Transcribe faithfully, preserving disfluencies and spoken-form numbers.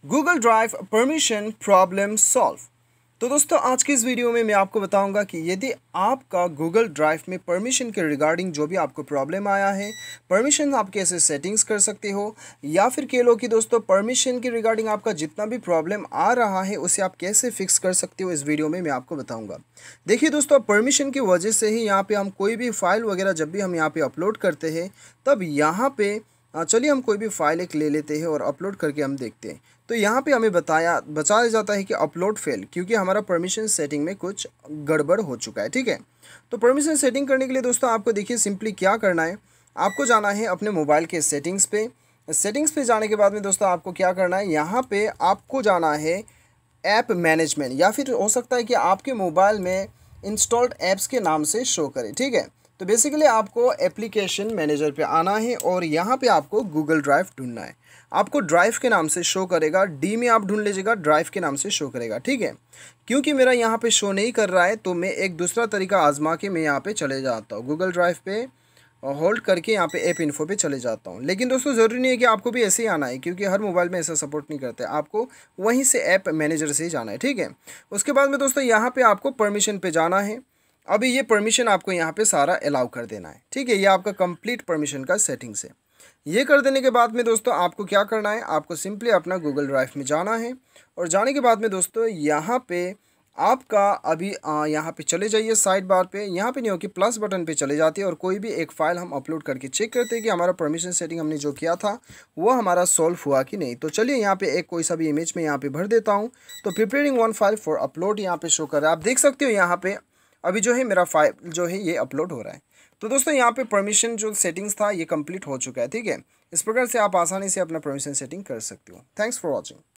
Google drive permission problem solve. तो दोस्तों आज की इस वीडियो में मैं आपको बताऊंगा कि यदि आपका गूगल ड्राइव में परमिशन के रिगार्डिंग जो भी आपको प्रॉब्लम आया है, परमिशन आप कैसे सेटिंग्स कर सकते हो, या फिर कह लो कि दोस्तों परमिशन के रिगार्डिंग आपका जितना भी प्रॉब्लम आ रहा है उसे आप कैसे फिक्स कर सकते हो, इस वीडियो में मैं आपको बताऊँगा। देखिए दोस्तों, परमिशन की वजह से ही यहाँ पर हम कोई भी फाइल वगैरह जब भी हम यहाँ पर अपलोड करते हैं तब यहाँ पर चलिए हम कोई भी फाइल एक ले लेते हैं और अपलोड करके हम देखते हैं। तो यहाँ पे हमें बताया बताया जाता है कि अपलोड फेल, क्योंकि हमारा परमिशन सेटिंग में कुछ गड़बड़ हो चुका है। ठीक है, तो परमिशन सेटिंग करने के लिए दोस्तों आपको देखिए सिंपली क्या करना है, आपको जाना है अपने मोबाइल के सेटिंग्स पे। सेटिंग्स पे जाने के बाद में दोस्तों आपको क्या करना है, यहाँ पे आपको जाना है ऐप मैनेजमेंट, या फिर हो सकता है कि आपके मोबाइल में इंस्टॉल्ड ऐप्स के नाम से शो करे। ठीक है, तो बेसिकली आपको एप्लीकेशन मैनेजर पे आना है और यहाँ पे आपको गूगल ड्राइव ढूंढना है। आपको ड्राइव के नाम से शो करेगा, डी में आप ढूंढ लीजिएगा, ड्राइव के नाम से शो करेगा। ठीक है, क्योंकि मेरा यहाँ पे शो नहीं कर रहा है तो मैं एक दूसरा तरीका आजमा के मैं यहाँ पे चले जाता हूँ, गूगल ड्राइव पे होल्ड करके यहाँ पे ऐप इन्फो पे चले जाता हूँ। लेकिन दोस्तों ज़रूरी नहीं है कि आपको भी ऐसे ही आना है, क्योंकि हर मोबाइल में ऐसा सपोर्ट नहीं करते, आपको वहीं से ऐप मैनेजर से ही जाना है। ठीक है, उसके बाद में दोस्तों यहाँ पे आपको परमिशन पे जाना है। अभी ये परमिशन आपको यहाँ पे सारा अलाउ कर देना है। ठीक है, ये आपका कंप्लीट परमिशन का सेटिंग्स है। ये कर देने के बाद में दोस्तों आपको क्या करना है, आपको सिंपली अपना गूगल ड्राइव में जाना है और जाने के बाद में दोस्तों यहाँ पे आपका अभी यहाँ पे चले जाइए साइड बार पे, यहाँ पे नहीं हो कि प्लस बटन पे चले जाती है और कोई भी एक फ़ाइल हम अपलोड करके चेक करते हैं कि हमारा परमिशन सेटिंग हमने जो किया था वो हमारा सॉल्व हुआ कि नहीं। तो चलिए यहाँ पे एक कोई सा भी इमेज में यहाँ पे भर देता हूँ। तो preparing one file for upload यहाँ पे शो कर रहा है, आप देख सकते हो यहाँ पे अभी जो है मेरा फाइल जो है ये अपलोड हो रहा है। तो दोस्तों यहाँ पे परमिशन जो सेटिंग्स था ये कंप्लीट हो चुका है। ठीक है, इस प्रकार से आप आसानी से अपना परमिशन सेटिंग कर सकते हो। Thanks for watching.